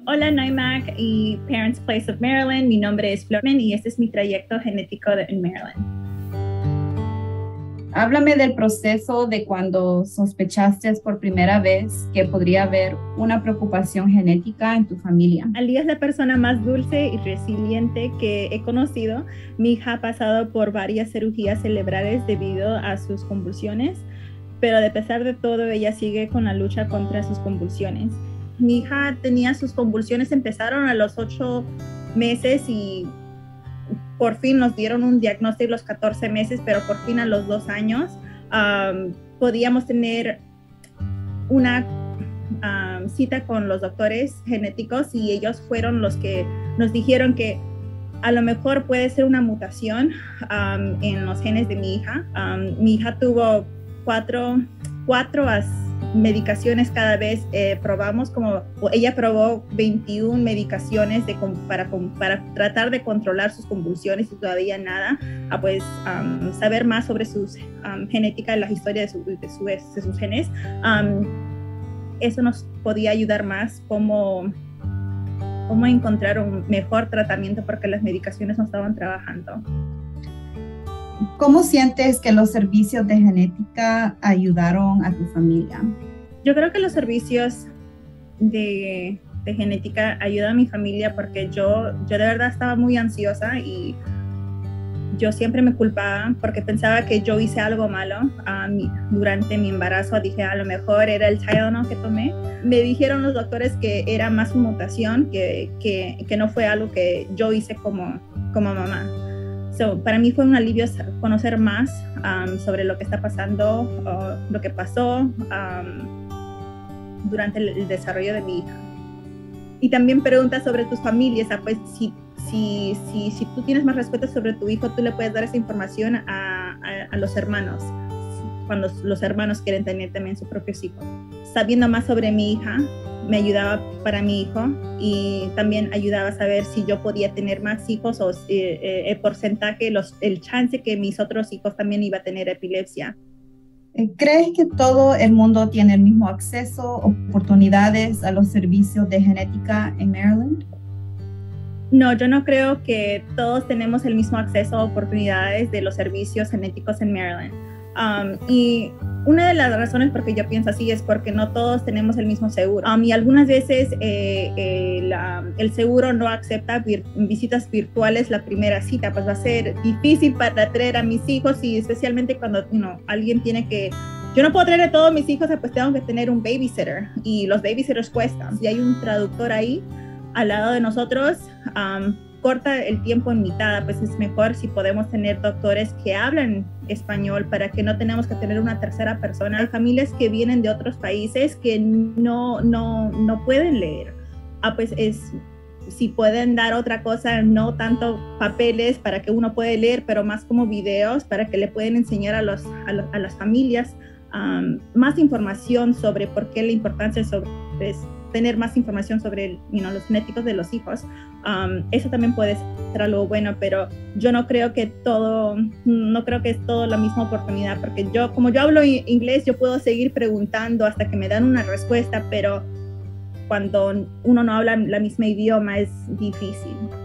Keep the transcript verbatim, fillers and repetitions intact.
Hola, Noimac y Parents Place of Maryland. Mi nombre es Flormen y este es mi trayecto genético de- en Maryland. Háblame del proceso de cuando sospechaste por primera vez que podría haber una preocupación genética en tu familia. Ali es la persona más dulce y resiliente que he conocido. Mi hija ha pasado por varias cirugías cerebrales debido a sus convulsiones, pero a pesar de todo, ella sigue con la lucha contra sus convulsiones. Mi hija tenía sus convulsiones, empezaron a los ocho meses y por fin nos dieron un diagnóstico a los catorce meses, pero por fin a los dos años um, podíamos tener una um, cita con los doctores genéticos y ellos fueron los que nos dijeron que a lo mejor puede ser una mutación um, en los genes de mi hija. Um, mi hija tuvo cuatro, cuatro medicaciones cada vez, eh, probamos como, ella probó veintiuna medicaciones de, para, para tratar de controlar sus convulsiones y todavía nada, a pues um, saber más sobre su um, genética, la historia de, su, de, su, de sus genes. Um, eso nos podía ayudar más como cómo encontrar un mejor tratamiento porque las medicaciones no estaban trabajando. ¿Cómo sientes que los servicios de genética ayudaron a tu familia? Yo creo que los servicios de, de genética ayudan a mi familia porque yo, yo de verdad estaba muy ansiosa y yo siempre me culpaba porque pensaba que yo hice algo malo um, durante mi embarazo. Dije, a lo mejor era el Tylenol que tomé. Me dijeron los doctores que era más una mutación, que, que, que no fue algo que yo hice como, como mamá. So, para mí fue un alivio conocer más um, sobre lo que está pasando, uh, lo que pasó um, durante el, el desarrollo de mi hija. Y también preguntas sobre tus familias, ah, pues si, si, si, si tú tienes más respeto sobre tu hijo, tú le puedes dar esa información a, a, a los hermanos, cuando los hermanos quieren tener también sus propios hijos. Sabiendo más sobre mi hija, me ayudaba para mi hijo y también ayudaba a saber si yo podía tener más hijos o eh, eh, el porcentaje, los, el chance que mis otros hijos también iba a tener epilepsia. ¿Crees que todo el mundo tiene el mismo acceso, oportunidades a los servicios de genética en Maryland? No, yo no creo que todos tenemos el mismo acceso a oportunidades de los servicios genéticos en Maryland. Um, y una de las razones por que yo pienso así es porque no todos tenemos el mismo seguro. Um, y algunas veces eh, eh, la, el seguro no acepta vir visitas virtuales la primera cita, pues va a ser difícil para traer a mis hijos y especialmente cuando you know, alguien tiene que... Yo no puedo traer a todos mis hijos, pues tengo que tener un babysitter y los babysitters cuestan. Si hay un traductor ahí al lado de nosotros, um, corta el tiempo en mitad, pues es mejor si podemos tener doctores que hablan español para que no tenemos que tener una tercera persona. Hay familias que vienen de otros países que no, no, no pueden leer. Ah, pues es, si pueden dar otra cosa, no tanto papeles para que uno pueda leer, pero más como videos para que le pueden enseñar a, los, a, lo, a las familias um, más información sobre por qué la importancia sobre pues, tener más información sobre you know, los genéticos de los hijos. Um, eso también puede ser algo bueno, pero yo no creo que todo, no creo que es todo la misma oportunidad, porque yo, como yo hablo inglés, yo puedo seguir preguntando hasta que me dan una respuesta, pero cuando uno no habla la misma idioma es difícil.